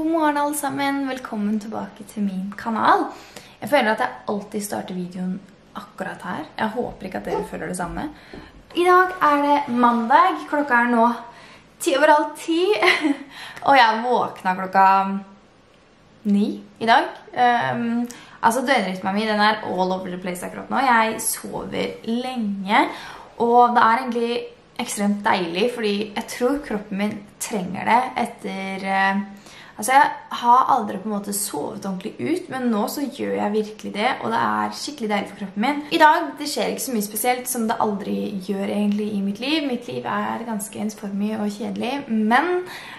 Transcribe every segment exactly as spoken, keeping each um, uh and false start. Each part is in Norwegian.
God morgen alle sammen, velkommen tilbake til min kanal. Jeg føler at jeg alltid starter videoen akkurat her. Jeg håper ikke at dere føler det samme. I dag er det mandag, klokka er nå ti over halv ti, og jeg våkna klokka ni i dag. Um, altså døgnrytmen min, den er all over the place akkurat nå. Jeg sover lenge, og det er egentlig ekstremt deilig, fordi jeg tror kroppen min trenger det etter... Uh, altså jeg har aldri på en måte sovet ordentlig ut, men nå så gjør jeg virkelig det, og det er skikkelig deilig for kroppen min. I dag, det skjer ikke så mye spesielt som det aldri gjør egentlig i mitt liv. Mitt liv er ganske ensformig og kjedelig, men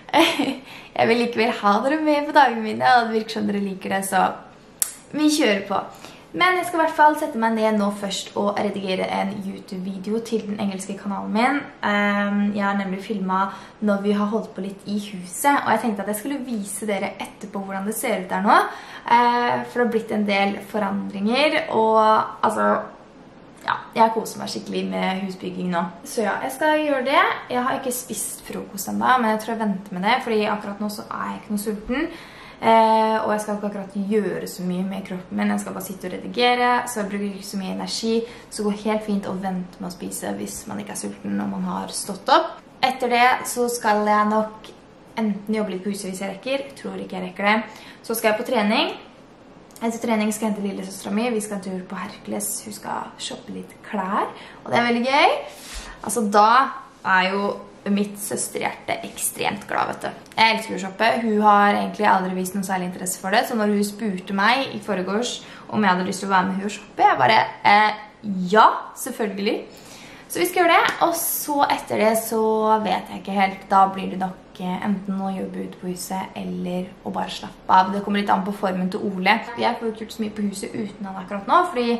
jeg vil likevel ha dere med på dagene mine, og det virker som dere liker det, så vi kjører på. Men jeg skal i hvert fall sette meg ned nå først og redigere en YouTube-video til den engelske kanalen min. Jeg har nemlig filmet når vi har holdt på litt i huset, og jeg tenkte at jeg skulle vise dere etterpå hvordan det ser ut der nå. For det har blitt en del forandringer, og altså, ja, jeg koser meg skikkelig med husbygging nå. Så ja, jeg skal gjøre det. Jeg har ikke spist frokost enda, men jeg tror jeg venter med det, fordi akkurat nå så er jeg ikke noe sulten. Eh, og jeg skal ikke akkurat gjøre så mye med kroppen min. Jeg skal bare sitte og redigere, så jeg bruker ikke så mye energi. Så det går helt fint å vente med å spise hvis man ikke er sulten når man har stått opp. Etter det så skal jeg nok enten jobbe litt på huset hvis jeg rekker. Jeg tror ikke jeg rekker det. Så skal jeg på trening. Etter trening skal jeg hente lillesøstera mi. Vi skal en tur på Hercules. Hun skal shoppe litt klær, og det er veldig gøy. Altså da er jo mitt søsterhjerte ekstremt glad, vet du. Jeg elsker å shoppe. Hun har egentlig aldri vist noen særlig interesse for det, så når hun spurte meg i foregårs om jeg hadde lyst til å være med hun og shoppe, jeg bare, eh, ja, selvfølgelig. Så vi skal gjøre det, og så etter det så vet jeg ikke helt. Da blir det nok enten å jobbe ute på huset, eller å bare slappe av. Det kommer litt an på formen til Ole. Jeg får ikke gjort så mye på huset uten han akkurat nå, fordi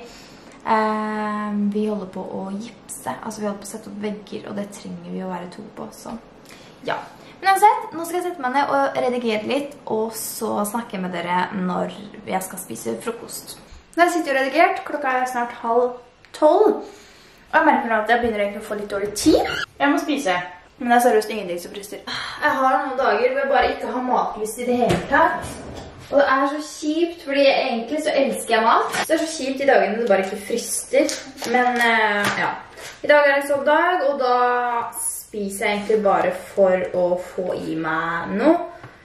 Uh, vi holder på å gipse, altså vi holder på å sette opp vegger, og det trenger vi å være to på, så ja. Men uansett, nå skal jeg sette meg ned og redigere litt, og så snakke med dere når jeg skal spise frokost. Nå har jeg sittet og redigert, klokka er snart halv tolv, og jeg merker nå at jeg begynner egentlig å få litt dårlig tid. Jeg må spise, men det er seriøst ingenting som bryster. Jeg har noen dager hvor jeg bare ikke har matlyst i det hele tatt. Og det er så kjipt, fordi egentlig så elsker jeg mat. Så det er så kjipt i dagene det bare ikke frister. Men uh, ja, i dag er det en sånn dag, og da spiser jeg egentlig bare for å få i meg noe.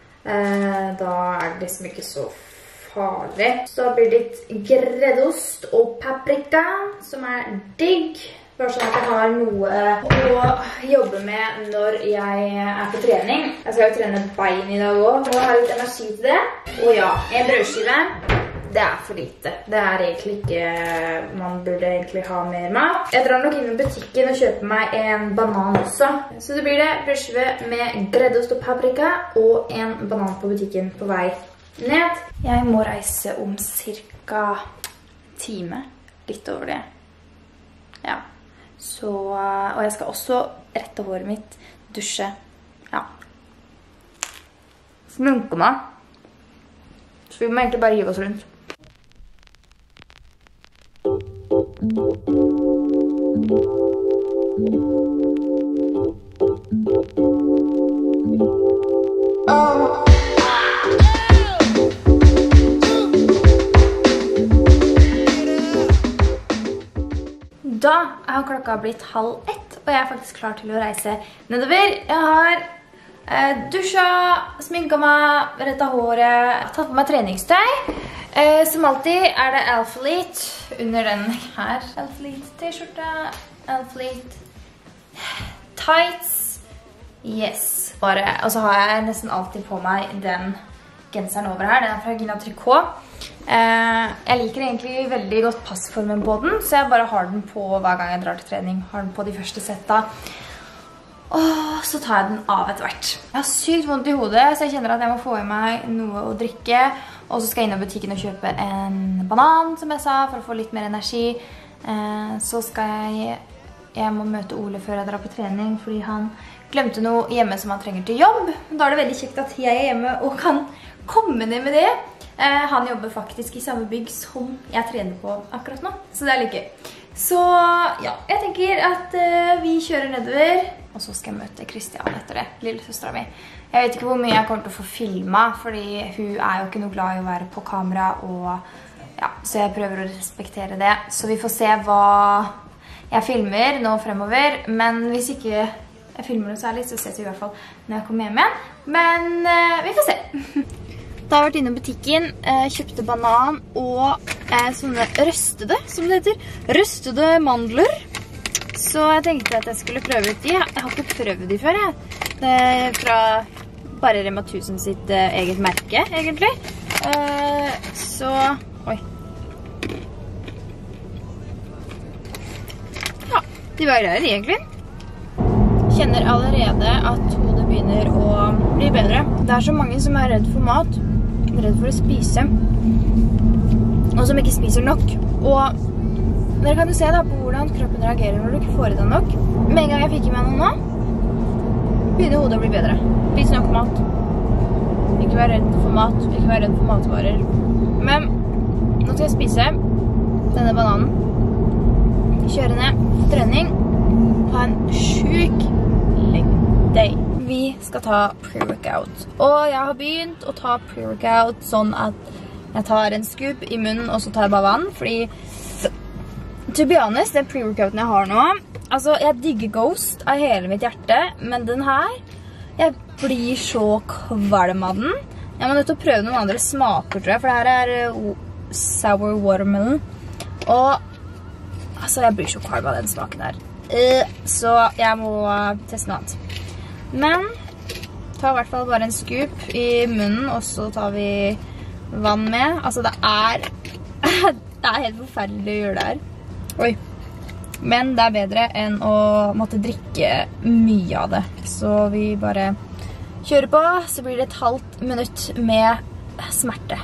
Uh, da er det liksom ikke så farlig. Så blir det litt greddost og paprika, som er digg. Bare sånn at jeg har noe å jobbe med når jeg er på trening. Jeg skal jo trene bein i dag også. Må ha litt energi til det. Og ja, en brødskive, det er for lite. Det er egentlig ikke, man burde egentlig ha mer mat. Jeg drar nok inn i butikken og kjøper meg en banan også. Så det blir det brødskive med greddost og paprika, og en banan på butikken på vei ned. Jeg må reise om cirka en time, litt over det. Ja. Så, og jeg skal også rette håret mitt, dusje, ja, sminke meg. Så vi må egentlig bare hive oss rundt. Da er klokka blitt halv ett, og jeg er faktisk klar til å reise nedover. Jeg har eh, dusjet, sminket meg, rettet håret, tatt på meg treningstøy. Eh, som alltid er det Alphalete under den her. Alphalete t-skjorte, Alphalete tights. Yes. Bare, og så har jeg nesten alltid på meg den genseren over her. Den er fra Gina Tricot. Uh, jeg liker egentlig veldig godt passformen på den, så jeg bare har den på hver gang jeg drar til trening. Har den på de første setta. Og så tar jeg den av etter hvert. Jeg har sykt vondt i hodet, så jeg kjenner at jeg må få i meg noe å drikke. Og så skal jeg inn i butikken og kjøpe en banan, som jeg sa, for å få litt mer energi. Uh, så skal jeg... Jeg må møte Ole før jeg drar på trening, fordi han glemte noe hjemme som han trenger til jobb. Da er det veldig kjekt at jeg er hjemme og kan komme ned med det. Eh, han jobber faktisk i samme bygg som jeg trener på akkurat nå, så det er litt gøy. Så ja, jeg tenker at uh, vi kjører nedover, og så skal jeg møte Kristian etter det, lillesøstera mi. Jeg vet ikke hvor mye jeg kommer til å få filmet, fordi hun er jo ikke noe glad i å være på kamera, og ja, så jeg prøver å respektere det. Så vi får se hva jeg filmer nå fremover, men hvis ikke jeg filmer noe særlig, så ses vi i hvert fall når jeg kommer hjem igjen. Men uh, vi får se. Da har jeg vært inne i butikken, uh, kjøpte banan og uh, sånne røstede, som det heter, røstede mandler. Så jeg tenkte at jeg skulle prøve ut de. Jeg har ikke prøvd de før, jeg. Det er fra bare Rema tusen sitt uh, eget merke, egentlig. Uh, så, oi. Ja, de var greie, egentlig. Kjenner allerede at hodet begynner å bli bedre. Det er så mange som er redd for mat, redd for å spise, og som ikke spiser nok. Og dere kan jo se da på hvordan kroppen reagerer når du ikke får i deg nok. Med en gang jeg fikk i meg noe nå, begynner hodet å bli bedre. Spis nok mat. Ikke være redd for mat, ikke være redd for matvarer. Men nå skal jeg spise denne bananen. Kjøre ned, trening, ha en syk day. Vi skal ta pre-workout. Og jeg har begynt å ta pre-workout sånn at jeg tar en scoop i munnen, og så tar jeg bare vann, fordi to be honest, den pre-workouten jeg har nå, altså jeg digger Ghost av hele mitt hjerte, men den her, jeg blir så kvalm av den. Jeg må nødt til å prøve noen andre smaker, tror jeg, for det her er uh, sour watermelon, og altså jeg blir så kvalm av den smaken her. Uh, så jeg må uh, teste noe annet. Men ta i hvert fall bare en scoop i munnen, og så tar vi vann med. Altså det er det er helt forferdelig å gjøre det her. Oi. Men det er bedre enn å måtte drikke mye av det. Så vi bare kjører på, så blir det et halvt minutt med smerte.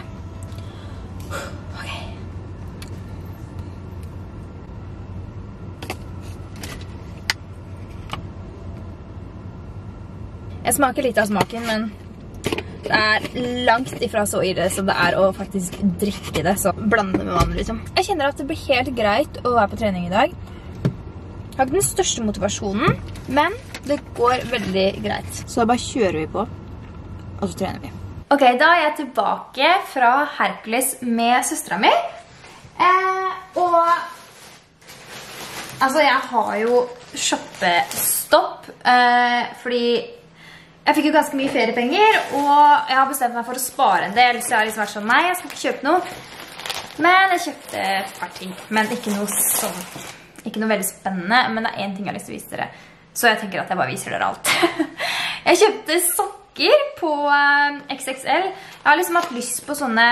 Jeg smaker litt av smaken, men det er langt ifra så ille som det er å faktisk drikke det, så blande det med vann liksom. Jeg kjenner at det blir helt greit å være på trening i dag. Jeg har ikke den største motivasjonen, men det går veldig greit. Så bare kjører vi på, og så trener vi. Ok, da er jeg tilbake fra Hercules med søstera mi. Eh, og altså, jeg har jo shoppestopp, eh, fordi jeg fikk jo ganske mye feriepenger, og jeg har bestemt meg for å spare en del, så jeg har liksom vært sånn, nei, jeg skal ikke kjøpe noe. Men jeg kjøpte et par ting, men ikke noe sånn, ikke noe veldig spennende, men det er en ting jeg har lyst til å vise dere. Så jeg tenker at jeg bare viser dere alt. Jeg kjøpte sokker på X X L. Jeg har liksom hatt lyst på sånne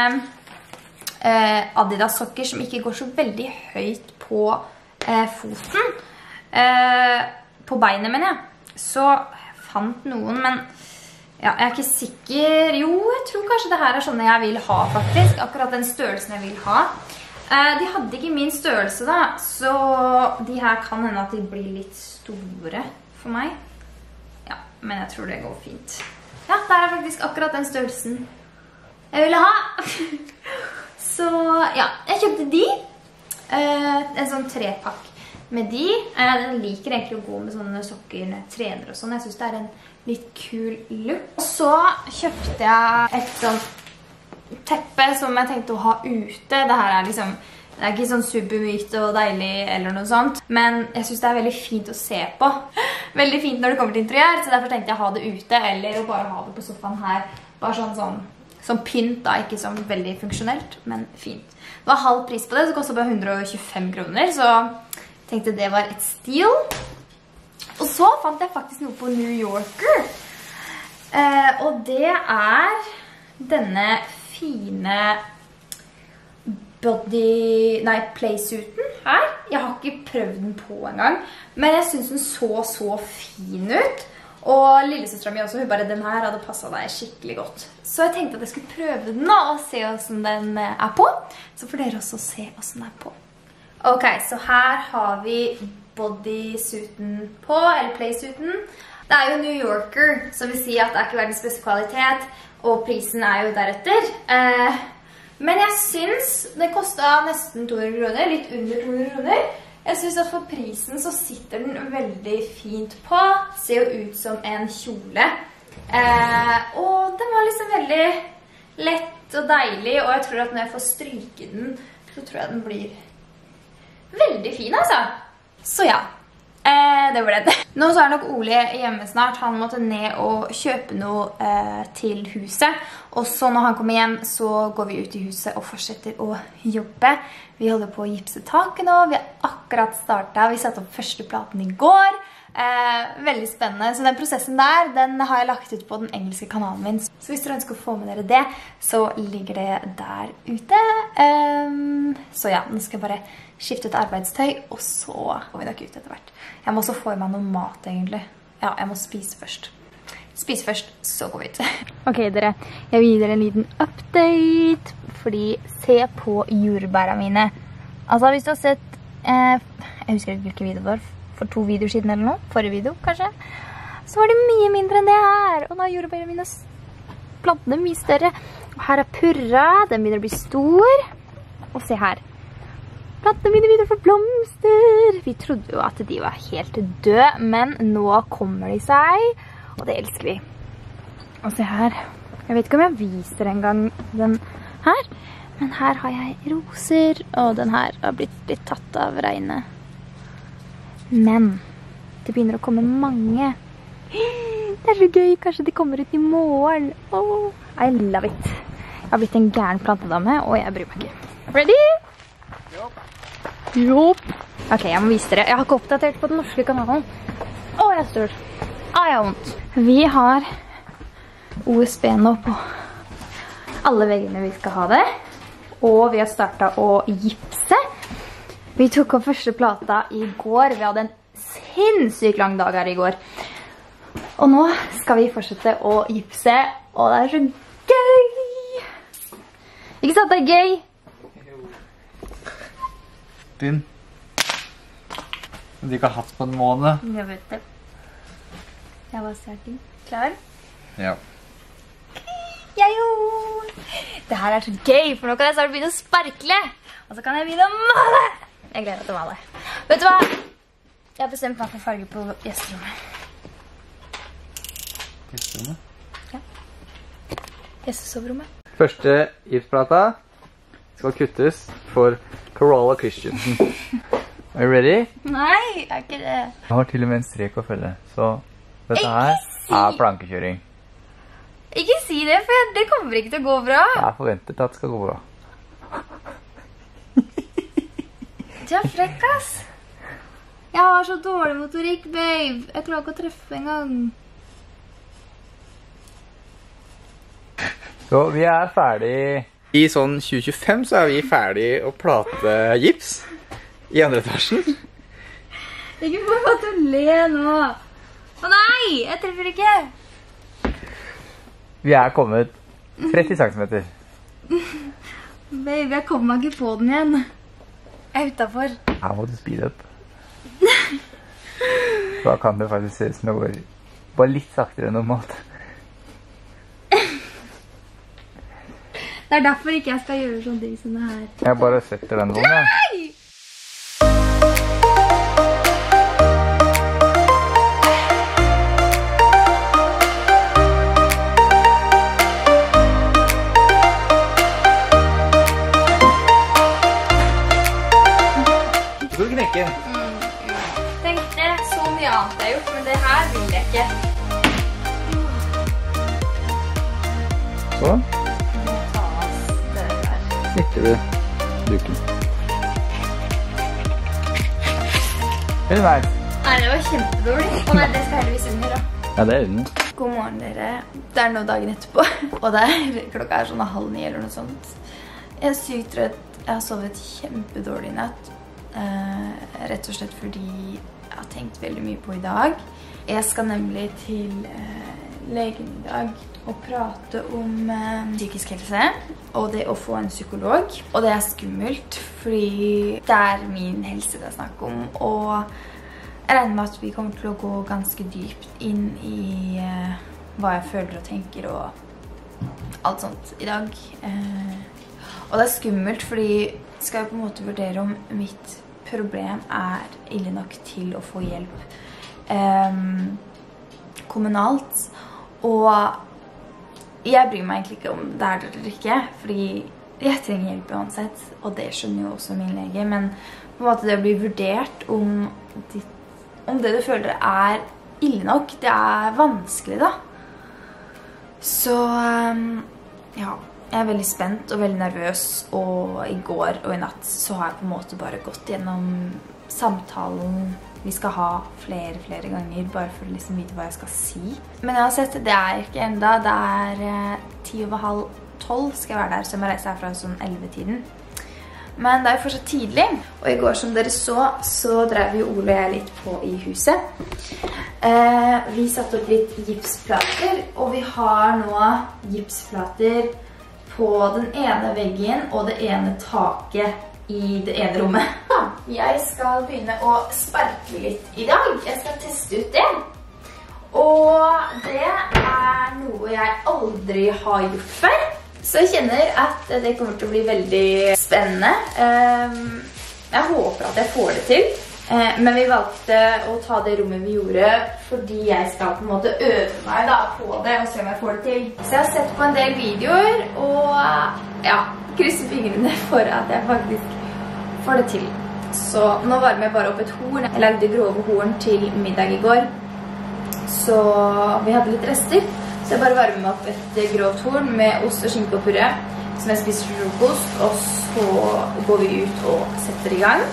eh, Adidas-sokker som ikke går så veldig høyt på eh, foten. Eh, på beinet, mener jeg. Så fant noen, men ja, jeg er ikke sikker. Jo, jeg tror kanskje det her er sånne jeg vil ha faktisk. Akkurat den størrelsen jeg vil ha. Eh, de hadde ikke min størrelse da, så de her kan hende at de blir litt store for meg. Ja, men jeg tror det går fint. Ja, det er faktisk akkurat den størrelsen jeg ville ha. Så ja, jeg kjøpte de. Eh, en sånn trepakk med de. Jeg liker egentlig å gå med sånne sokker når jeg trener og sånn. Jeg synes det er en litt kul look. Og så kjøpte jeg et sånt teppe som jeg tenkte å ha ute. Det her er liksom, det er ikke sånn supermykt og deilig eller noe sånt, men jeg synes det er veldig fint å se på. Veldig fint når det kommer til interiør, så derfor tenkte jeg å ha det ute, eller å bare ha det på sofaen her. Bare sånn sånn, sånn pynt da, ikke sånn veldig funksjonelt, men fint. Det var halv pris på det, så kostet bare hundre og tjuefem kroner, så tenkte det var et stil. Og så fant jeg faktisk noe på New Yorker. Eh, og det er denne fine body, nei, playsuiten her. Jeg har ikke prøvd den på en gang, men jeg synes den så så fin ut. Og lillesøstera mi også, hun bare, den her hadde passet deg skikkelig godt. Så jeg tenkte at jeg skulle prøve den nå, og se hvordan den er på. Så får dere også se hvordan den er på. Ok, så her har vi bodysuiten på, eller playsuiten. Det er jo New Yorker, som vil si at det er ikke verdens beste kvalitet, og prisen er jo deretter. Eh, men jeg synes det kostet nesten to hundre kroner, litt under to hundre kroner. Jeg synes at for prisen så sitter den veldig fint på. Ser jo ut som en kjole. Eh, og den var liksom veldig lett og deilig, og jeg tror at når jeg får stryke den, så tror jeg den blir veldig fin, altså. Så ja. Eh, det var det. Nå så er nok Ole hjemme snart. Han måtte ned og kjøpe noe eh, til huset. Og så når han kommer hjem, så går vi ut i huset og fortsetter å jobbe. Vi holder på å gipse taket nå. Vi har akkurat startet. Vi satte opp første platen i går. Eh, veldig spennende. Så den prosessen der, den har jeg lagt ut på den engelske kanalen min. Så hvis dere ønsker å få med dere det, så ligger det der ute. Um, så ja, nå skal jeg bare skifte ut arbeidstøy, og så går vi nok ut etter hvert. Jeg må også få i meg noe mat, egentlig. Ja, jeg må spise først. Spise først, så går vi ut. Ok, dere. Jeg vil gi dere en liten update, fordi se på jordbæra mine. Altså, hvis du har sett, eh, jeg husker ikke hvilke videoer det var, for to videoer siden eller noe, forrige video kanskje, så var det mye mindre enn det her. Og nå er jordbæra mine plantene mye større. Og her er purra, den begynner å bli stor. Og se her. Plantene mine begynner å få blomster. Vi trodde jo at de var helt døde, men nå kommer de seg, og det elsker vi. Og se her. Jeg vet ikke om jeg viser en gang den her, men her har jeg roser, og den her har blitt litt tatt av regnet. Men det begynner å komme mange. Det er så gøy, kanskje de kommer ut i morgen. Oh, I love it. Jeg har blitt en gæren plantedame, og jeg bryr meg ikke. Ready? Jopp. Ok, jeg må vise dere. Jeg har ikke oppdatert på den norske kanalen. Å, jeg er stor. Å, jeg har vondt. Vi har O S B nå på alle veggene vi skal ha det. Og vi har startet å gipse. Vi tok opp første plata i går. Vi hadde en sinnssykt lang dag her i går. Og nå skal vi fortsette å gipse. Og det er så gøy! Ikke sant, det er gøy? Din. Du ikke har hatt på en måned. Jeg vet det. Jeg var starting. Klar? Ja. Ja jo! Det her er så gøy, for nå kan jeg snart begynne å sparkle. Og så kan jeg begynne å male. Jeg gleder meg til å male. Vet du hva? Jeg har bestemt meg for farge på gjesterommet. Gjesterommet? Ja. Gjestesoverommet. Første gipsplata skal kuttes for Carola Christensen. Are you ready? Nei, jeg er ikke det. Jeg har til og med en strek å følge, så dette her si... er plankekjøring. Ikke si det, for det kommer ikke til å gå bra. Jeg forventer at det skal gå bra. Du er frekk, ass. Jeg har så dårlig motorikk, babe. Jeg klarer ikke å treffe en gang. Så vi er ferdig. I sånn tjue tjuefem så er vi ferdig å plate gips i andre etasjen. Ikke få meg til å le nå. Å nei, jeg treffer ikke. Vi er kommet tretti centimeter. Baby, jeg kommer meg ikke på den igjen. Jeg er utenfor. Her må du speede opp. Da kan det faktisk se ut som det går bare litt saktere enn normalt. Det er derfor ikke jeg skal gjøre sånne ting som det her. Jeg bare setter den vognen. Nei! Du skal knekke den. Mm, tenkte så mye annet jeg har gjort, men det her vil jeg ikke. Sånn. Snitter du duken. Eller vei. Nei, det var kjempedårlig. Og nei, det skal heldigvis under da. Ja, det er under. God morgen, dere. Det er nå dagen etterpå. Og det er, klokka er sånn halv ni eller noe sånt. Jeg er sykt trøtt. Jeg har sovet kjempedårlig i natt. Eh, rett og slett fordi jeg har tenkt veldig mye på i dag. Jeg skal nemlig til eh, legen i dag og prate om eh, psykisk helse og det å få en psykolog. Og det er skummelt, fordi det er min helse det er snakk om. Og jeg regner med at vi kommer til å gå ganske dypt inn i eh, hva jeg føler og tenker og alt sånt i dag. Eh, og det er skummelt, fordi skal jeg på en måte vurdere om mitt problem er ille nok til å få hjelp eh, kommunalt. Og jeg bryr meg egentlig ikke om det er det eller ikke, fordi jeg trenger hjelp uansett, og det skjønner jo også min lege, men på en måte det å bli vurdert om, de, om det du føler er ille nok, det er vanskelig da. Så ja, jeg er veldig spent og veldig nervøs, og i går og i natt så har jeg på en måte bare gått gjennom samtalen vi skal ha flere, flere ganger, bare for å liksom vite hva jeg skal si. Men jeg har sett, det er ikke enda, det er eh, ti over halv tolv skal jeg være der, så jeg må reise herfra sånn elleve-tiden. Men det er jo fortsatt tidlig, og i går som dere så, så drev jo Ole og jeg litt på i huset. Eh, vi satte opp litt gipsplater, og vi har nå gipsplater på den ene veggen og det ene taket i det ene rommet. Jeg skal begynne å sparke litt i dag. Jeg skal teste ut det. Og det er noe jeg aldri har gjort før. Så jeg kjenner at det kommer til å bli veldig spennende. Jeg håper at jeg får det til. Men vi valgte å ta det rommet vi gjorde fordi jeg skal på en måte øve meg da på det og se om jeg får det til. Så jeg har sett på en del videoer og ja, krysser fingrene for at jeg faktisk får det til. Så nå varmer jeg bare opp et horn. Jeg lagde grove horn til middag i går. Så vi hadde litt rester. Så jeg bare varmer opp et grovt horn med ost og skinke og puré som jeg spiser til frokost. Og så går vi ut og setter i gang.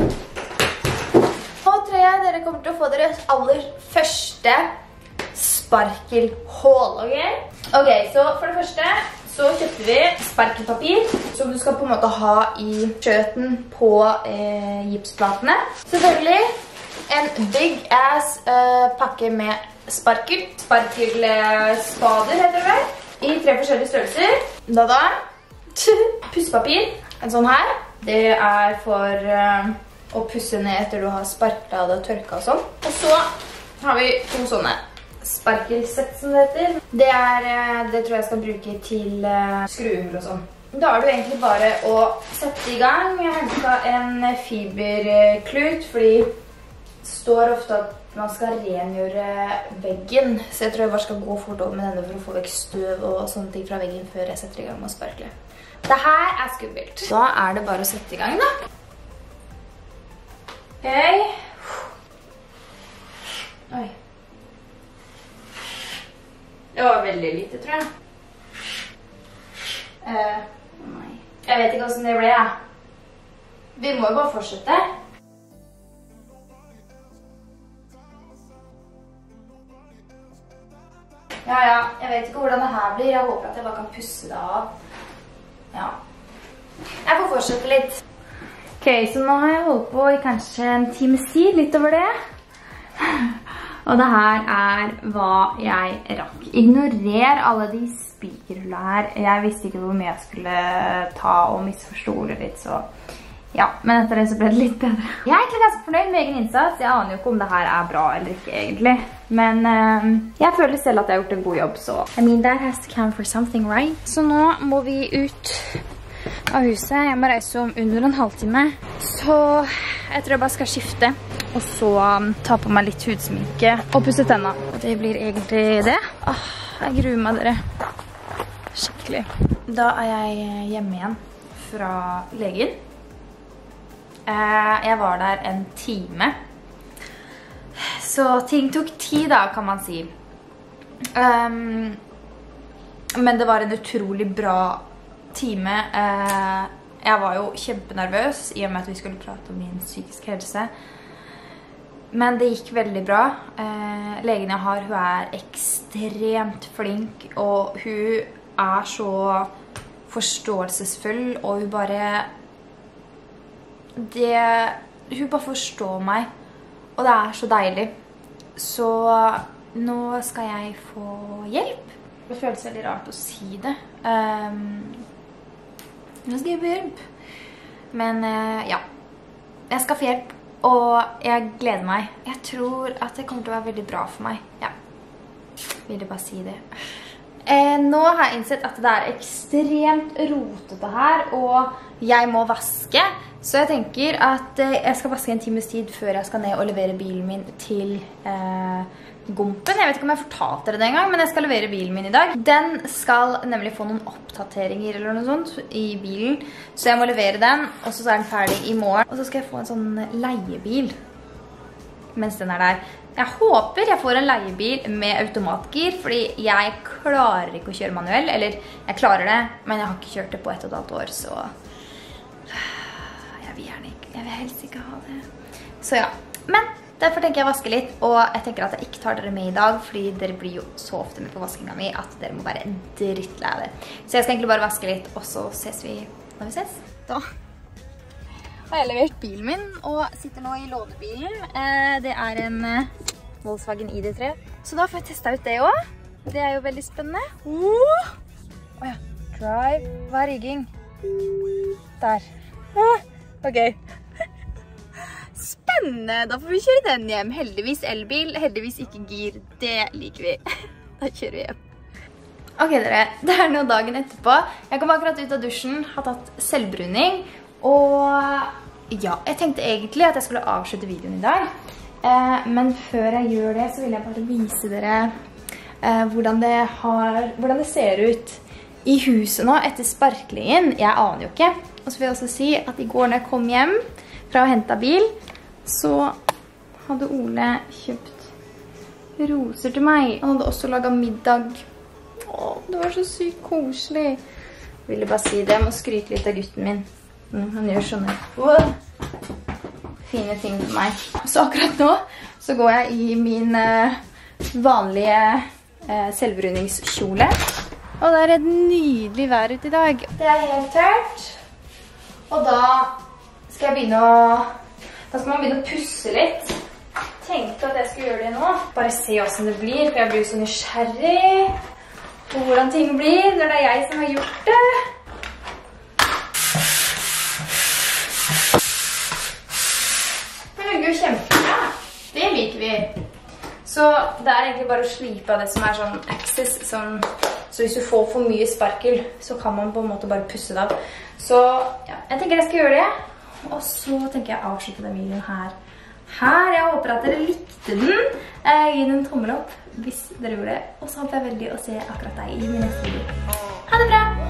Nå tror jeg dere kommer til å få deres aller første sparkelhål, ok? Ok, så for det første så kjøpte vi sparkelpapir som du skal på en måte ha i skjøten på eh, gipsplatene. Selvfølgelig en big ass eh, pakke med sparkel. Sparkelspader heter det vel. I tre forskjellige størrelser. Da da. Pussepapir. En sånn her. Det er for eh, å pusse ned etter du har sparklet og tørket og sånn. Og så har vi to sånne sparkelsett som det heter. Det, er, det tror jeg skal bruke til skruer og sånn. Da er det egentlig bare å sette i gang. Jeg har hentet en fiberklut, fordi det står ofte at man skal rengjøre veggen. Så jeg tror jeg bare skal gå fort over med denne for å få vekk støv og sånne ting fra veggen før jeg setter i gang med å sparkle. Dette er skummelt. Da er det bare å sette i gang da. Ok. Oi. Det var veldig lite, tror jeg. Uh, nei. Jeg vet ikke hvordan det ble, ja. Vi må jo bare fortsette. Ja, ja. Jeg vet ikke hvordan det her blir. Jeg håper at jeg bare kan pusse det av. Ja. Jeg får fortsette litt. Ok, så nå har jeg holdt på i kanskje en times tid, litt over det. Og det her er hva jeg rakk. Ignorer alle de spikerhullene her. Jeg visste ikke hvor mye jeg skulle ta og misforstå det litt, så ja. Men etter det så ble det litt bedre. Jeg er egentlig ganske fornøyd med egen innsats. Jeg aner jo ikke om det her er bra eller ikke egentlig. Men uh, jeg føler selv at jeg har gjort en god jobb, så I mean, that has to count for something, right? Så nå må vi ut av huset. Jeg må reise om under en halvtime. Så jeg tror jeg bare skal skifte. Og så um, ta på meg litt hudsminke og pusse tennene. Og det blir egentlig det. Åh, jeg gruer meg dere. Skikkelig. Da er jeg hjemme igjen fra legen. Eh, jeg var der en time. Så ting tok tid da, kan man si. Um, men det var en utrolig bra time. Eh, jeg var jo kjempenervøs i og med at vi skulle prate om min psykiske helse. Men det gikk veldig bra. Eh, legen jeg har, hun er ekstremt flink, og hun er så forståelsesfull, og hun bare... Det, hun bare forstår meg, og det er så deilig. Så nå skal jeg få hjelp. Det føles veldig rart å si det. Um, nå skal jeg få hjelp. Men uh, ja, jeg skal få hjelp. Og jeg gleder meg. Jeg tror at det kommer til å være veldig bra for meg. Ja, vil jeg bare si det. Eh, nå har jeg innsett at det er ekstremt rotete her, og jeg må vaske. Så jeg tenker at eh, jeg skal vaske en times tid før jeg skal ned og levere bilen min til eh, gompen. Jeg vet ikke om jeg fortalte dere det en gang, men jeg skal levere bilen min i dag. Den skal nemlig få noen oppdateringer eller noe sånt i bilen, så jeg må levere den, og så er den ferdig i morgen. Og så skal jeg få en sånn leiebil mens den er der. Jeg håper jeg får en leiebil med automatgir, fordi jeg klarer ikke å kjøre manuell, eller jeg klarer det, men jeg har ikke kjørt det på ett og et halvt år, så jeg vil gjerne ikke, jeg vil helst ikke ha det. Så ja, men derfor tenker jeg å vaske litt, og jeg tenker at jeg ikke tar dere med i dag, fordi dere blir jo så ofte med på vaskinga mi at dere må være drittlei av det. Så jeg skal egentlig bare vaske litt, og så ses vi når vi ses. Da har jeg levert bilen min, og sitter nå i lånebilen. Det er en Volkswagen I D tre. Så da får jeg testet ut det også. Det er jo veldig spennende. Åh ja, drive, hva er rigging? Der. Ok. Spennende, da får vi kjøre den hjem. Heldigvis elbil, heldigvis ikke gir. Det liker vi. Da kjører vi hjem. Ok dere, det er nå dagen etterpå. Jeg kom akkurat ut av dusjen, har tatt selvbruning, og ja, jeg tenkte egentlig at jeg skulle avslutte videoen i dag. Eh, men før jeg gjør det, så vil jeg bare vise dere eh, hvordan, det har, hvordan det ser ut i huset nå etter sparklingen. Jeg aner jo ikke. Og så vil jeg også si at i går når jeg kom hjem fra å hente bil, så hadde Ole kjøpt roser til meg. Han hadde også laget middag. Åh, det var så sykt koselig. Jeg ville bare si det, jeg må skryte litt av gutten min. Han gjør sånne wow, fine ting for meg. Så akkurat nå så går jeg i min uh, vanlige uh, selvbruningskjole. Og det er et nydelig vær ute i dag. Det er helt tørt. Og da skal jeg begynne å... Da skal man begynne å pusse litt. Tenkte at jeg skulle gjøre det nå. Bare se hvordan det blir, for jeg blir så nysgjerrig på hvordan ting blir når det er jeg som har gjort det. Det fungerer jo kjempebra. Det liker vi. Så det er egentlig bare å slipe av det som er sånn excess, sånn, så hvis du får for mye sparkel, så kan man på en måte bare pusse det av. Så ja, jeg tenker jeg skal gjøre det, og så tenker jeg å avslutte den videoen her. Her, jeg håper at dere likte den. Gi den en tommel opp hvis dere gjorde det, og så håper jeg veldig å se akkurat deg i min neste video. Ha det bra!